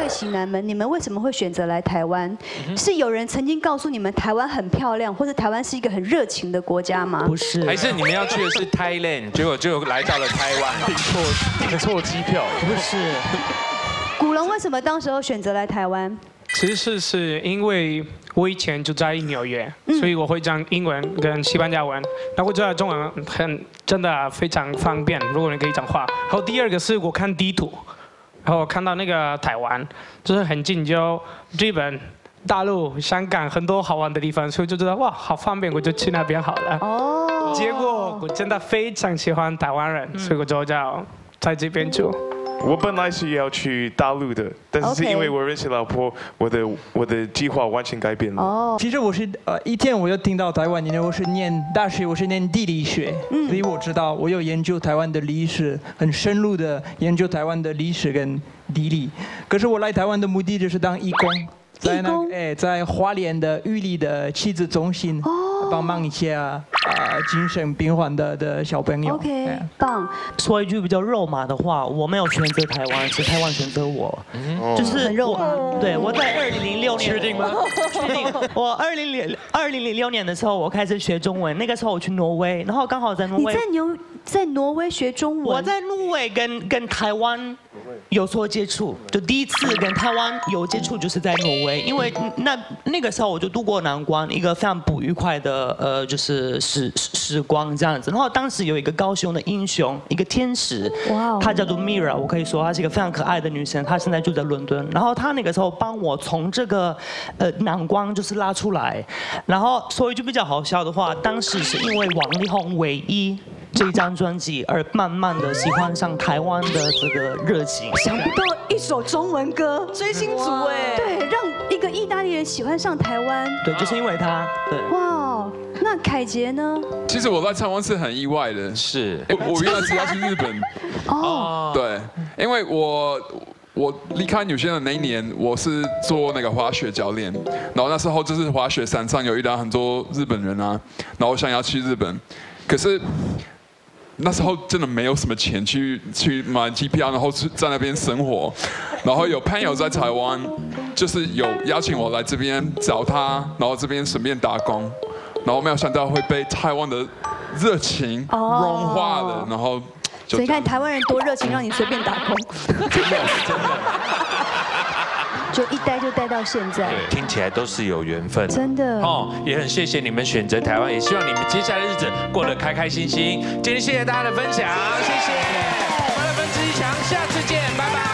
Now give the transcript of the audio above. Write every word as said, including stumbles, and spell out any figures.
喜南们，你们为什么会选择来台湾？是有人曾经告诉你们台湾很漂亮，或者台湾是一个很热情的国家吗？ 不是， 还是你们要去的是 Thailand， 结果就来到了台湾， 订错订错机票。 不是。 古龙为什么当时候选择来台湾？ 其实是因为我以前就在纽约，所以我会讲英文跟西班牙文，然后我觉得中文很真的非常方便，如果你可以讲话。然后第二个是我看地图，然后看到那个台湾就是很近，就日本、大陆、香港很多好玩的地方，所以就觉得哇好方便，我就去那边好了。哦。结果我真的非常喜欢台湾人，所以我就要在这边住。 我本来是要去大陆的，但是是因为我认识老婆，我的我的计划完全改变了。 哦， 其实我是呃一天我就听到台湾，因为我是念大学，我是念地理学，所以我知道我有研究台湾的历史，很深入的研究台湾的历史跟地理。可是我来台湾的目的就是当义工，在那哎在花莲的玉里的亲子中心帮忙一些啊精神病患的的小朋友。 OK， 棒。 说一句比较肉麻的话，我没有选择台湾，是台湾选择我。就是很肉麻。 对，我在二零零六年。 确定吗？ 确定。我二零零二零零六年的时候，我开始学中文。那个时候我去挪威，然后刚好在挪威。 你在挪在挪威学中文？ 我在挪威跟跟台湾有所接触，就第一次跟台湾有接触就是在挪威，因为那那个时候我就度过难关，一个非常不愉快的呃就是时时光这样子。然后当时有一个高雄的英雄，一个天使，哇，她叫做 Mira， 我可以说她是一个非常可爱的女生，她现在住在伦敦。然后她那个时候帮我从这个呃难关就是拉出来。然后说一句比较好笑的话，当时是因为王力宏唯一这张专辑而慢慢的喜欢上台湾的这个热情。 想不到一首中文歌， 追星族哎， 对，让一个意大利人喜欢上台湾。 对，就是因为他。对。 哇，那凯杰呢？ 其实我在台湾是很意外的， 是我我原来是要去日本。哦。对，因为我。我离开纽西兰那一年，我是做那个滑雪教练，然后那时候就是滑雪山上有遇到很多日本人啊，然后我想要去日本，可是那时候真的没有什么钱去去买机票，然后在那边生活，然后有朋友在台湾，就是有邀请我来这边找他，然后这边顺便打工，然后没有想到会被台湾的热情融化了，然后。 所以你看台湾人多热情，让你随便打工， 真的真的， 就一待就待到现在。 对，听起来都是有缘分， 真的。 哦，也很谢谢你们选择台湾，也希望你们接下来的日子过得开开心心。今天谢谢大家的分享，谢谢。快乐分之一强，下次见，拜拜。